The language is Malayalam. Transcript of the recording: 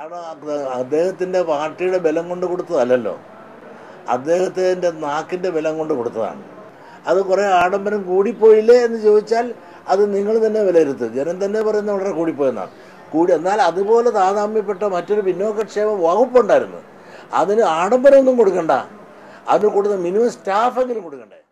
കാരണം അദ്ദേഹത്തിൻ്റെ പാർട്ടിയുടെ ബലം കൊണ്ട് കൊടുത്തതല്ലല്ലോ, അദ്ദേഹത്തിൻ്റെ നാക്കിൻ്റെ ബലം കൊണ്ട് കൊടുത്തതാണ്. അത് കുറേ ആഡംബരം കൂടിപ്പോയില്ലേ എന്ന് ചോദിച്ചാൽ അത് നിങ്ങൾ തന്നെ വിലയിരുത്തും. ജനം തന്നെ പറയുന്ന വളരെ കൂടിപ്പോയെന്നാണ്. എന്നാൽ അതുപോലെ താതാമ്യപ്പെട്ട മറ്റൊരു പിന്നോക്കക്ഷേമ വകുപ്പുണ്ടായിരുന്നു. അതിന് ആഡംബരമൊന്നും കൊടുക്കണ്ട, അതിന് കൊടുത്ത മിനിമം സ്റ്റാഫെങ്കിലും കൊടുക്കണ്ടേ.